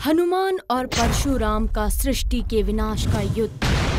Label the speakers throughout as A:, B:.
A: हनुमान और परशुराम का सृष्टि के विनाश का युद्ध।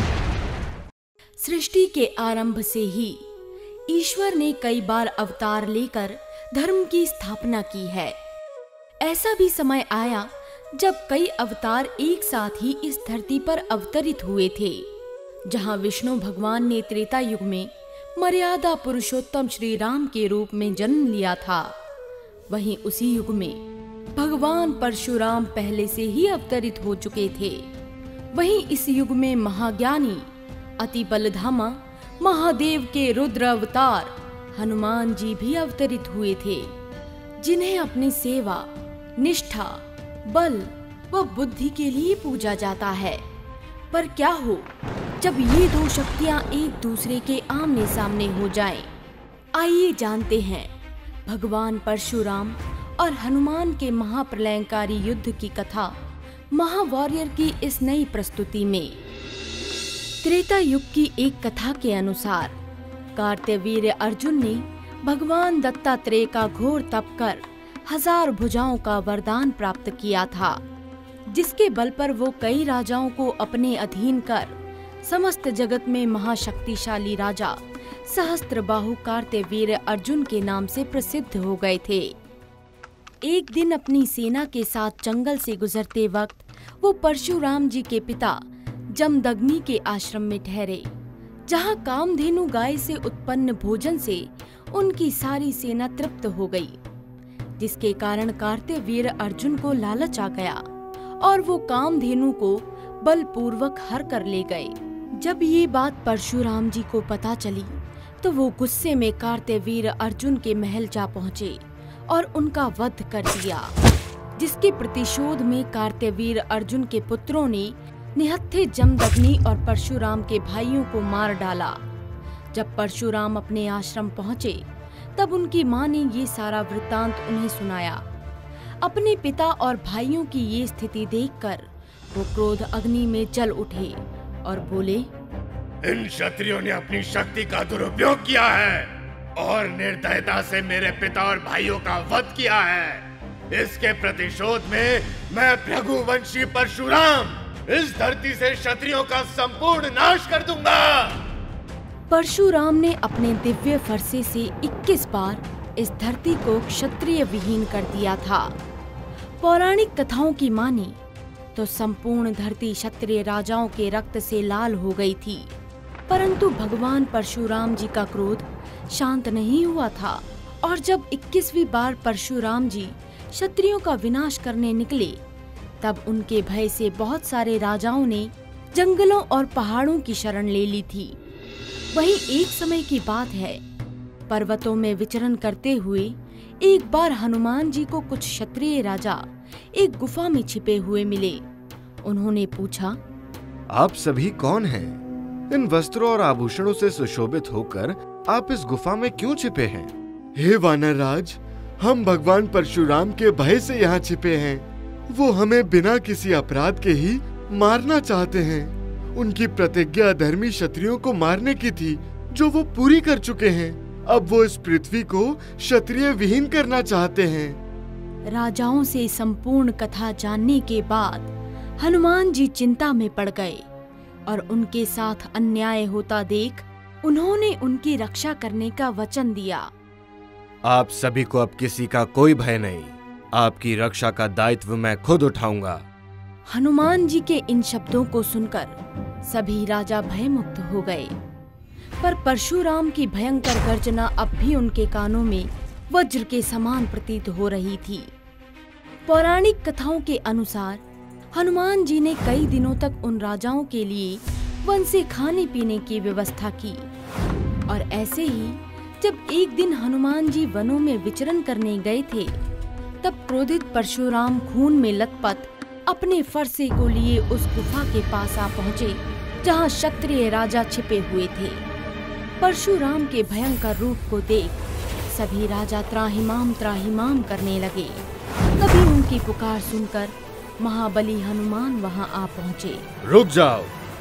A: सृष्टि के आरंभ से ही ईश्वर ने कई बार अवतार लेकर धर्म की स्थापना की है। ऐसा भी समय आया जब कई अवतार एक साथ ही इस धरती पर अवतरित हुए थे। जहां विष्णु भगवान ने त्रेता युग में मर्यादा पुरुषोत्तम श्री राम के रूप में जन्म लिया था, वहीं उसी युग में भगवान परशुराम पहले से ही अवतरित हो चुके थे। वहीं इस युग में महाज्ञानी अति बलधामा महादेव के रुद्र अवतार हनुमान जी भी अवतरित हुए थे, जिन्हें अपनी सेवा, निष्ठा, बल व बुद्धि के लिए पूजा जाता है। पर क्या हो जब ये दो शक्तियां एक दूसरे के आमने सामने हो जाएं? आइए जानते हैं भगवान परशुराम और हनुमान के महाप्रलयंकारी युद्ध की कथा महावॉरियर की इस नई प्रस्तुति में। त्रेता युग की एक कथा के अनुसार कार्तवीर्य अर्जुन ने भगवान दत्तात्रेय का घोर तप कर 1000 भुजाओं का वरदान प्राप्त किया था, जिसके बल पर वो कई राजाओं को अपने अधीन कर समस्त जगत में महाशक्तिशाली राजा सहस्त्रबाहु कार्तवीर्य अर्जुन के नाम से प्रसिद्ध हो गए थे। एक दिन अपनी सेना के साथ जंगल से गुजरते वक्त वो परशुराम जी के पिता जमदग्नि के आश्रम में ठहरे, जहां कामधेनु गाय से उत्पन्न भोजन से उनकी सारी सेना तृप्त हो गई, जिसके कारण कार्तवीर्य अर्जुन को लालच आ गया और वो कामधेनु को बलपूर्वक हर कर ले गए। जब ये बात परशुराम जी को पता चली तो वो गुस्से में कार्तवीर्य अर्जुन के महल जा पहुँचे और उनका वध कर दिया, जिसके प्रतिशोध में कार्तवीर्य अर्जुन के पुत्रों ने निहत्थे जमदग्नि और परशुराम के भाइयों को मार डाला। जब परशुराम अपने आश्रम पहुँचे तब उनकी माँ ने ये सारा वृत्तांत उन्हें सुनाया। अपने पिता और भाइयों की ये स्थिति देखकर वो क्रोध अग्नि में जल उठे और बोले,
B: इन क्षत्रियों ने अपनी शक्ति का दुरुपयोग किया है और निर्दयता से मेरे पिता और भाइयों का वध किया है। इसके प्रतिशोध में मैं भृगुवंशी परशुराम इस धरती से क्षत्रियों का संपूर्ण नाश कर दूंगा।
A: परशुराम ने अपने दिव्य फरसे से 21 बार इस धरती को क्षत्रिय विहीन कर दिया था। पौराणिक कथाओं की माने तो संपूर्ण धरती क्षत्रिय राजाओं के रक्त से लाल हो गई थी, परंतु भगवान परशुराम जी का क्रोध शांत नहीं हुआ था और जब 21वीं बार परशुराम जी क्षत्रियों का विनाश करने निकले तब उनके भय से बहुत सारे राजाओं ने जंगलों और पहाड़ों की शरण ले ली थी। वहीं एक समय की बात है, पर्वतों में विचरण करते हुए एक बार हनुमान जी को कुछ क्षत्रिय राजा एक गुफा में छिपे हुए मिले। उन्होंने पूछा,
C: आप सभी कौन हैं? इन वस्त्रों और आभूषणों से सुशोभित होकर आप इस गुफा में क्यों छिपे हैं?
D: हे वानर राज, हम भगवान परशुराम के भय से यहाँ छिपे हैं। वो हमें बिना किसी अपराध के ही मारना चाहते हैं। उनकी प्रतिज्ञा धर्मी क्षत्रियों को मारने की थी, जो वो पूरी कर चुके हैं। अब वो इस पृथ्वी को क्षत्रिय विहीन करना चाहते हैं।
A: राजाओं से संपूर्ण कथा जानने के बाद हनुमान जी चिंता में पड़ गए और उनके साथ अन्याय होता देख उन्होंने उनकी रक्षा करने का वचन दिया।
C: आप सभी को अब किसी का कोई भय नहीं, आपकी रक्षा का दायित्व मैं खुद उठाऊंगा।
A: हनुमान जी के इन शब्दों को सुनकर सभी राजा भयमुक्त हो गए, पर परशुराम की भयंकर गर्जना अब भी उनके कानों में वज्र के समान प्रतीत हो रही थी। पौराणिक कथाओं के अनुसार हनुमान जी ने कई दिनों तक उन राजाओं के लिए वन से खाने पीने की व्यवस्था की और ऐसे ही जब एक दिन हनुमान जी वनों में विचरण करने गए थे तब क्रोधित परशुराम खून में लथपथ अपने फरसे को लिए उस गुफा के पास आ पहुँचे, जहाँ क्षत्रिय राजा छिपे हुए थे। परशुराम के भयंकर रूप को देख सभी राजा त्राहिमाम करने लगे। तभी उनकी पुकार सुनकर महाबली हनुमान वहां आ पहुंचे।
C: रुक जाओ,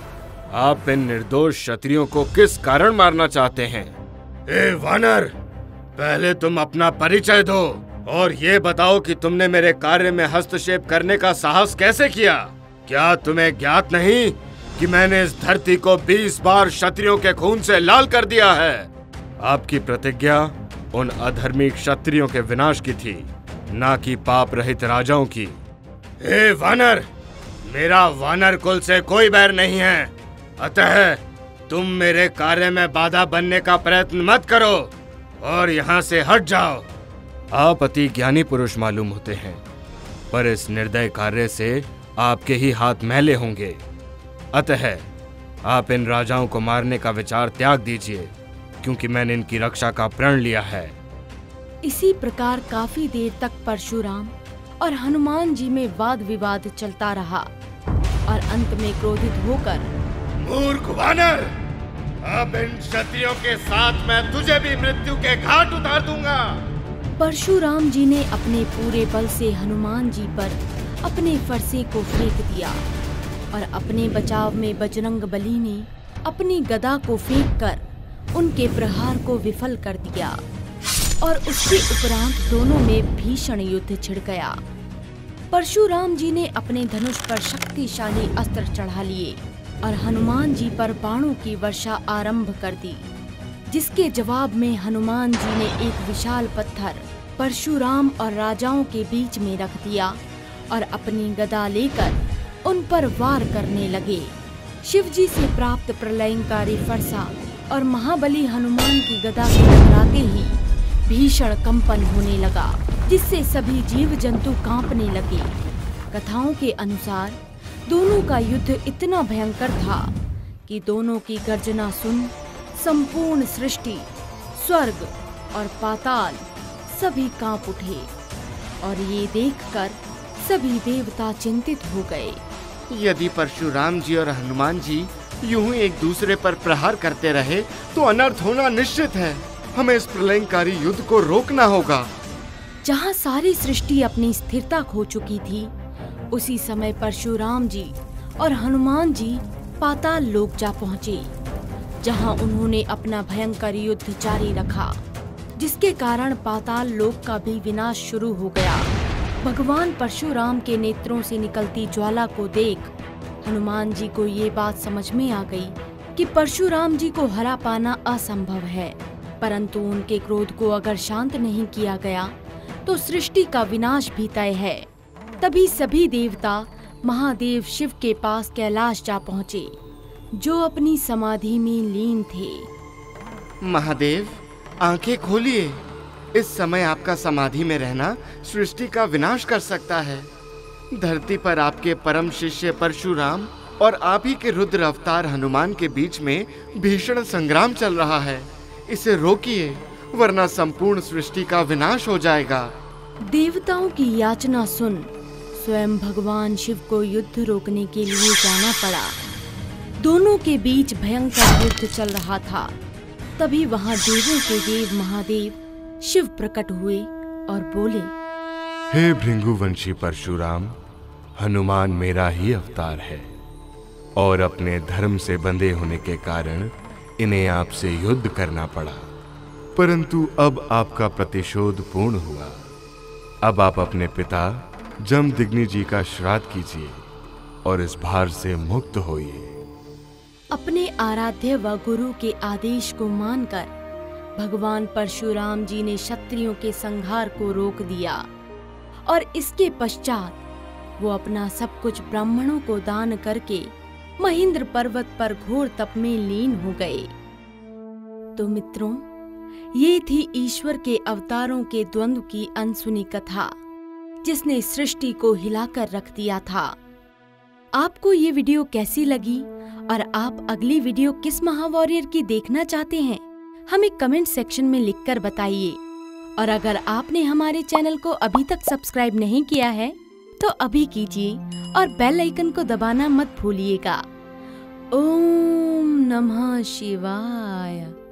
C: आप इन निर्दोष क्षत्रियों को किस कारण मारना चाहते हैं?
B: ए वानर, पहले तुम अपना परिचय दो। और ये बताओ कि तुमने मेरे कार्य में हस्तक्षेप करने का साहस कैसे किया? क्या तुम्हें ज्ञात नहीं कि मैंने इस धरती को 20 बार क्षत्रियों के खून से लाल कर दिया है? आपकी प्रतिज्ञा उन अधर्मी क्षत्रियों के विनाश की थी, ना कि पाप रहित राजाओं की। हे वानर, मेरा वानर कुल से कोई बैर नहीं है, अतः तुम मेरे कार्य में बाधा बनने का प्रयत्न मत करो और यहाँ से हट जाओ। आप अति ज्ञानी पुरुष मालूम होते हैं, पर इस निर्दय कार्य से आपके ही हाथ मैले होंगे। अतः आप इन राजाओं को मारने का विचार त्याग दीजिए, क्योंकि मैंने इनकी रक्षा का प्रण लिया है।
A: इसी प्रकार काफी देर तक परशुराम और हनुमान जी में वाद विवाद चलता रहा और अंत में क्रोधित होकर,
B: मूर्ख वानर, अब इन क्षत्रियों के साथ मैं तुझे भी मृत्यु के घाट उतार दूंगा।
A: परशुराम जी ने अपने पूरे बल से हनुमान जी पर अपने फरसे को फेंक दिया और अपने बचाव में बजरंग बली ने अपनी गदा को फेंककर उनके प्रहार को विफल कर दिया और उसके उपरांत दोनों में भीषण युद्ध छिड़ गया। परशुराम जी ने अपने धनुष पर शक्तिशाली अस्त्र चढ़ा लिए और हनुमान जी पर बाणों की वर्षा आरंभ कर दी, जिसके जवाब में हनुमान जी ने एक विशाल पत्थर परशुराम और राजाओं के बीच में रख दिया और अपनी गदा लेकर उन पर वार करने लगे। शिवजी से प्राप्त प्रलयंकारी फरसा और महाबली हनुमान की गदा से टकराते ही भीषण कंपन होने लगा, जिससे सभी जीव जंतु कांपने लगे। कथाओं के अनुसार दोनों का युद्ध इतना भयंकर था कि दोनों की गर्जना सुन संपूर्ण सृष्टि, स्वर्ग और पाताल सभी कांप उठे और ये देखकर सभी देवता चिंतित हो गए।
D: यदि परशुराम जी और हनुमान जी यूं ही एक दूसरे पर प्रहार करते रहे तो अनर्थ होना निश्चित है। हमें इस प्रलयंकारी युद्ध को रोकना होगा।
A: जहाँ सारी सृष्टि अपनी स्थिरता खो चुकी थी, उसी समय परशुराम जी और हनुमान जी पाताल लोक जा पहुँचे, जहाँ उन्होंने अपना भयंकर युद्ध जारी रखा, जिसके कारण पाताल लोक का भी विनाश शुरू हो गया। भगवान परशुराम के नेत्रों से निकलती ज्वाला को देख हनुमान जी को ये बात समझ में आ गई कि परशुराम जी को हरा पाना असंभव है, परंतु उनके क्रोध को अगर शांत नहीं किया गया तो सृष्टि का विनाश भी तय है। तभी सभी देवता महादेव शिव के पास कैलाश जा पहुँचे, जो अपनी समाधि में लीन थे।
D: महादेव, आंखें खोलिए। इस समय आपका समाधि में रहना सृष्टि का विनाश कर सकता है। धरती पर आपके परम शिष्य परशुराम और आप ही के रुद्र अवतार हनुमान के बीच में भीषण संग्राम चल रहा है। इसे रोकिए, वरना संपूर्ण सृष्टि का विनाश हो जाएगा।
A: देवताओं की याचना सुन स्वयं भगवान शिव को युद्ध रोकने के लिए जाना पड़ा। दोनों के बीच भयंकर युद्ध चल रहा था। तभी वहाँ देवों के देव महादेव शिव प्रकट हुए और बोले,
C: हे भृंगुवंशी परशुराम, हनुमान मेरा ही अवतार है और अपने धर्म से बंधे होने के कारण इन्हें आपसे युद्ध करना पड़ा, परंतु अब आपका प्रतिशोध पूर्ण हुआ। अब आप अपने पिता जमदग्नि जी का श्राद्ध कीजिए और इस भार से मुक्त होइए।
A: अपने आराध्य व गुरु के आदेश को मानकर भगवान परशुराम जी ने क्षत्रियों के संहार को रोक दिया और इसके पश्चात वो अपना सब कुछ ब्राह्मणों को दान करके महेंद्र पर्वत पर घोर तप में लीन हो गए। तो मित्रों, ये थी ईश्वर के अवतारों के द्वंद्व की अनसुनी कथा, जिसने सृष्टि को हिलाकर रख दिया था। आपको ये वीडियो कैसी लगी और आप अगली वीडियो किस महावॉरियर की देखना चाहते हैं, हमें कमेंट सेक्शन में लिखकर बताइए। और अगर आपने हमारे चैनल को अभी तक सब्सक्राइब नहीं किया है तो अभी कीजिए और बेल आइकन को दबाना मत भूलिएगा। ओम नमः शिवाय।